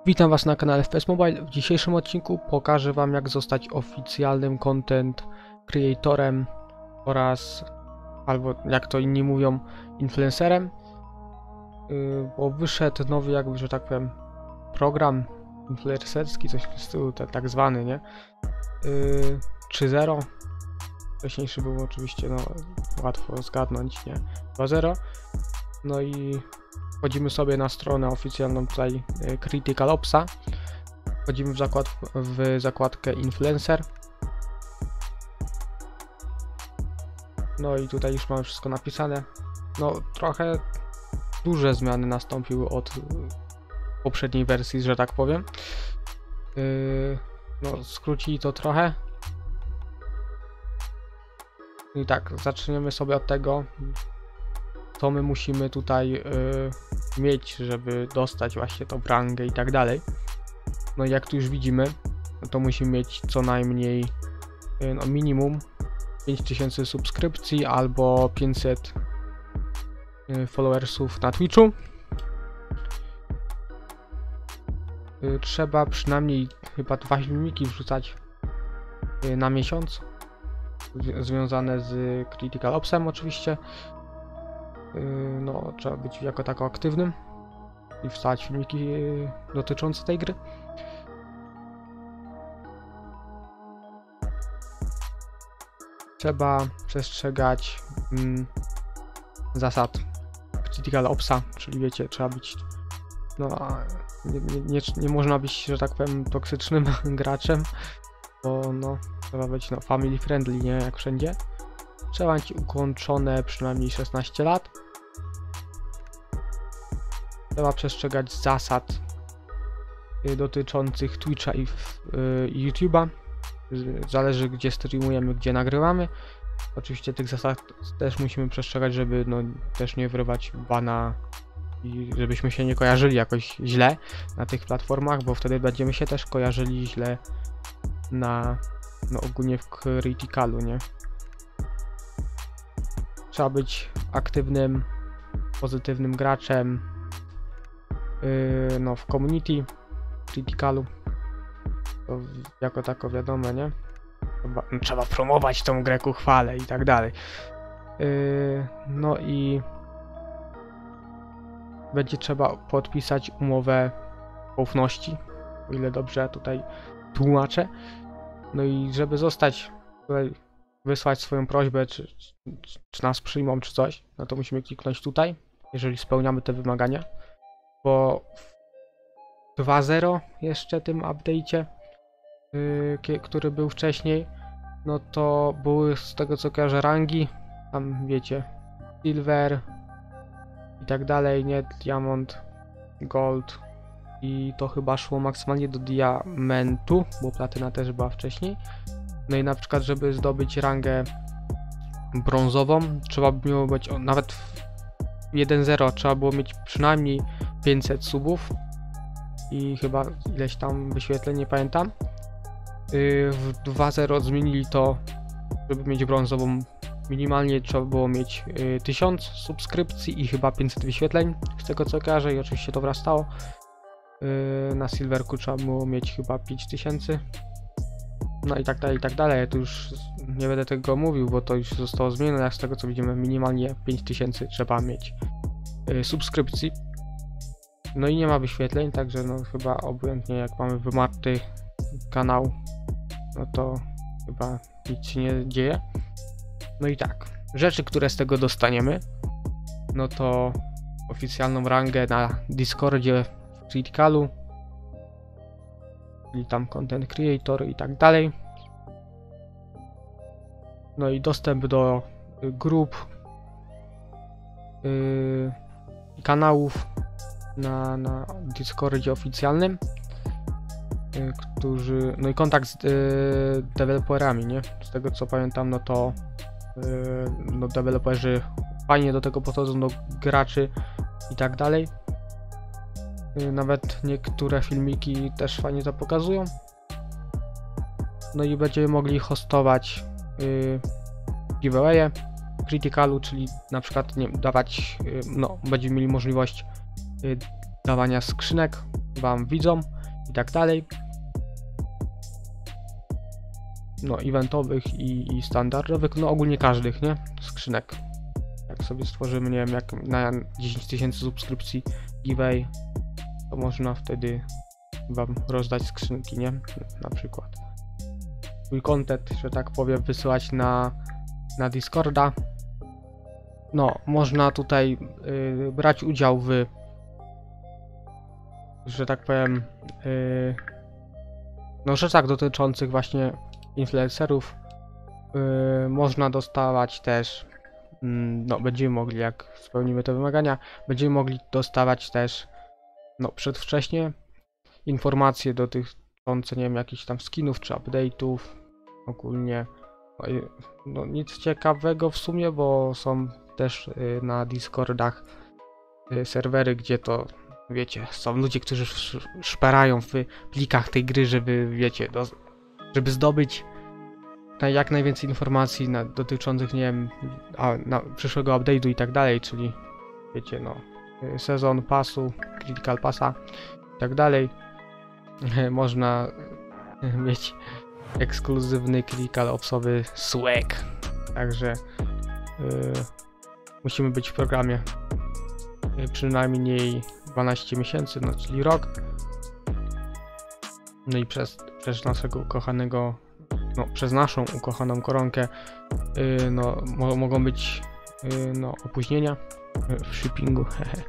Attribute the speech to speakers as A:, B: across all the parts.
A: Witam Was na kanale FPS Mobile. W dzisiejszym odcinku pokażę Wam, jak zostać oficjalnym content creatorem oraz, albo jak to inni mówią, influencerem. Bo wyszedł nowy, jakby, że tak powiem, program influencerski, coś w stylu tak zwany, nie? 3.0. Wcześniejszy był oczywiście, no, łatwo zgadnąć, nie? 2.0. No i wchodzimy sobie na stronę oficjalną tutaj Critical Opsa. Wchodzimy w zakładkę Influencer. No i tutaj już mamy wszystko napisane. No trochę duże zmiany nastąpiły od poprzedniej wersji, że tak powiem. No skrócili to trochę. I tak, zaczniemy sobie od tego, co my musimy tutaj mieć, żeby dostać właśnie tą rangę i tak dalej. No i jak tu już widzimy, no to musimy mieć co najmniej no minimum 5000 subskrypcji albo 500 followersów na Twitchu. Trzeba przynajmniej chyba 2 filmiki wrzucać na miesiąc, związane z Critical Opsem oczywiście. No, trzeba być jako tako aktywnym i wstawiać filmiki dotyczące tej gry. Trzeba przestrzegać zasad Critical Opsa, czyli wiecie, trzeba być, no, nie można być, że tak powiem, toksycznym graczem, bo no, trzeba być no, family friendly, nie, jak wszędzie. Trzeba mieć ukończone przynajmniej 16 lat. Trzeba przestrzegać zasad dotyczących Twitcha i YouTube'a. Zależy, gdzie streamujemy, gdzie nagrywamy. Oczywiście tych zasad też musimy przestrzegać, żeby no, też nie wyrywać bana i żebyśmy się nie kojarzyli jakoś źle na tych platformach, bo wtedy będziemy się też kojarzyli źle na, no, ogólnie w Criticalu, nie? Trzeba być aktywnym, pozytywnym graczem no, w community Criticalu. To jako tako wiadomo, nie? Trzeba promować tą grę ku chwale i tak dalej. No i będzie trzeba podpisać umowę ufności, o ile dobrze tutaj tłumaczę. No i żeby zostać tutaj, wysłać swoją prośbę, czy nas przyjmą, czy coś, no to musimy kliknąć tutaj, jeżeli spełniamy te wymagania. Bo w 2.0 jeszcze tym update'cie, który był wcześniej, no to były, z tego co kojarzę, rangi, tam wiecie, silver i tak dalej, nie, diamond, gold i to chyba szło maksymalnie do diamentu, bo platyna też była wcześniej. No i na przykład, żeby zdobyć rangę brązową, trzeba by miało być, nawet w 1.0 trzeba było mieć przynajmniej 500 subów i chyba ileś tam wyświetleń, nie pamiętam. W 2.0 zmienili to, żeby mieć brązową, minimalnie trzeba było mieć 1000 subskrypcji i chyba 500 wyświetleń, z tego co kojarzę, i oczywiście to wrastało. Na silverku trzeba było mieć chyba 5000. No i tak dalej, i tak dalej. Ja tu już nie będę tego mówił, bo to już zostało zmienione, jak z tego co widzimy, minimalnie 5000 trzeba mieć subskrypcji. No i nie ma wyświetleń, także no chyba obojętnie jak mamy wymarty kanał, no to chyba nic się nie dzieje. No i tak, rzeczy, które z tego dostaniemy, no to oficjalną rangę na Discordzie w Criticalu, czyli tam content creator i tak dalej. No i dostęp do grup, kanałów na Discordzie oficjalnym, którzy, no i kontakt z deweloperami, nie? Z tego co pamiętam, no to no deweloperzy fajnie do tego podchodzą, do graczy i tak dalej. Nawet niektóre filmiki też fajnie to pokazują. No i będziemy mogli hostować giveawaye w Criticalu, czyli na przykład nie, dawać, no będziemy mieli możliwość dawania skrzynek wam widzom, i tak dalej. No, eventowych i standardowych, no ogólnie każdych, nie? Skrzynek. Jak sobie stworzymy, nie wiem, jak na 10 000 subskrypcji giveaway, to można wtedy wam rozdać skrzynki, nie? Na przykład. Swój content, że tak powiem, wysyłać na Discorda. No, można tutaj brać udział w, że tak powiem, no rzeczach dotyczących właśnie influencerów. Można dostawać też, no będziemy mogli, jak spełnimy te wymagania, będziemy mogli dostawać też, no przedwcześnie informacje dotyczące, nie wiem, jakichś tam skinów czy update'ów, ogólnie. No nic ciekawego w sumie, bo są też na Discordach serwery, gdzie to, wiecie, są ludzie, którzy szperają w plikach tej gry, żeby, wiecie, żeby zdobyć jak najwięcej informacji dotyczących, nie wiem, przyszłego update'u i tak dalej, czyli, wiecie, no, sezon passu, critical passa i tak dalej. Można mieć ekskluzywny critical opsowy swag, także musimy być w programie przynajmniej 12 miesięcy, no czyli rok. No i przez naszego ukochanego, no przez naszą ukochaną koronkę, no mogą być no opóźnienia w shippingu.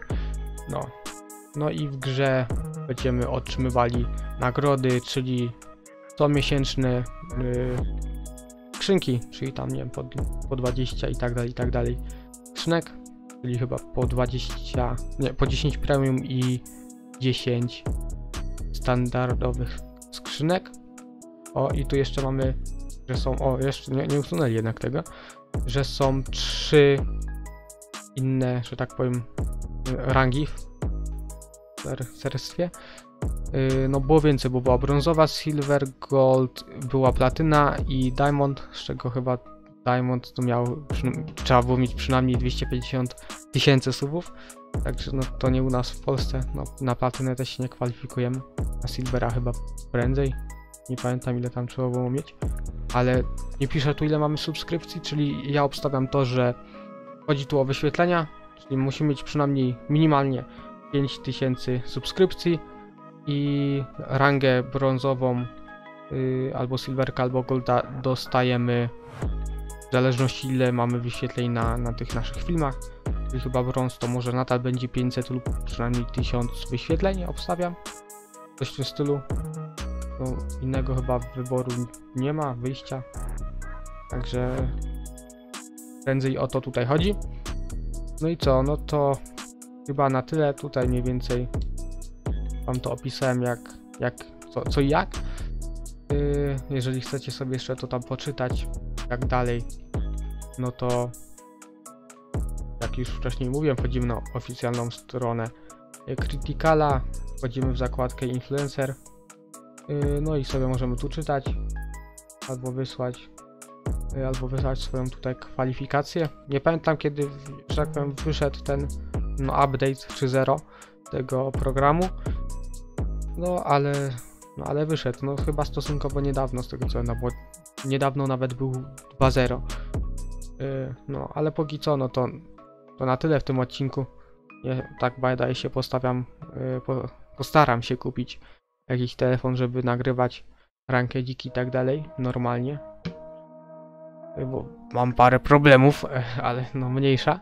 A: No i w grze będziemy otrzymywali nagrody, czyli comiesięczne skrzynki, czyli tam, nie wiem, po 20 i tak dalej skrzynek, czyli chyba po 20, nie, po 10 premium i 10 standardowych skrzynek. O, i tu jeszcze mamy, że są, o, jeszcze nie usunęli jednak tego, że są 3 inne, że tak powiem, rangi w serstwie. No było więcej, bo była brązowa, silver, gold, była platyna i diamond, z czego chyba diamond to trzeba było mieć przynajmniej 250 000 subów, także no to nie u nas w Polsce, no na platynę też się nie kwalifikujemy, na silvera chyba prędzej, nie pamiętam ile tam trzeba było mieć, ale nie piszę tu ile mamy subskrypcji, czyli ja obstawiam to, że chodzi tu o wyświetlenia, czyli musimy mieć przynajmniej minimalnie 5000 subskrypcji i rangę brązową albo silverka, albo golda dostajemy w zależności ile mamy wyświetleń na tych naszych filmach, czyli chyba brąz to może nadal będzie 500 lub przynajmniej 1000 wyświetleń, obstawiam, coś w tym stylu. No, innego chyba wyboru nie ma, wyjścia, także prędzej o to tutaj chodzi. No i co, no to chyba na tyle, tutaj mniej więcej wam to opisałem co i jak. Jeżeli chcecie sobie jeszcze to tam poczytać, tak dalej, no to jak już wcześniej mówiłem, wchodzimy na oficjalną stronę Criticala, wchodzimy w zakładkę Influencer, no i sobie możemy tu czytać, albo wysłać swoją tutaj kwalifikację. Nie pamiętam kiedy, że tak powiem, wyszedł ten update 3.0 tego programu, no ale wyszedł, no chyba stosunkowo niedawno, z tego co bo niedawno nawet był 2.0. No ale póki co, no to na tyle w tym odcinku. Ja tak wydaje się postaram się kupić jakiś telefon, żeby nagrywać rankę dziki i tak dalej, normalnie. Bo mam parę problemów, ale no mniejsza.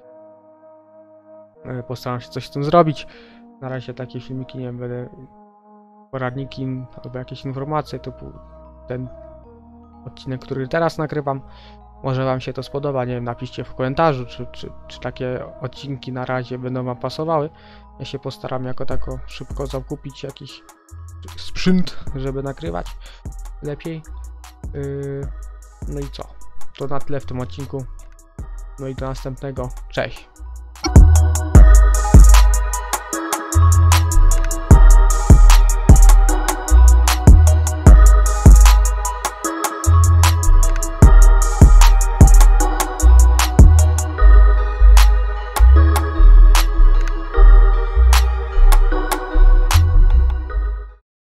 A: Postaram się coś z tym zrobić. Na razie takie filmiki, nie wiem, będę poradniki albo jakieś informacje typu ten odcinek, który teraz nagrywam. Może wam się to spodoba, nie wiem, napiszcie w komentarzu, czy takie odcinki na razie będą wam pasowały. Ja się postaram jako tako szybko zakupić jakiś sprzęt, żeby nagrywać lepiej. No i co? To na tyle w tym odcinku. No i do następnego. Cześć!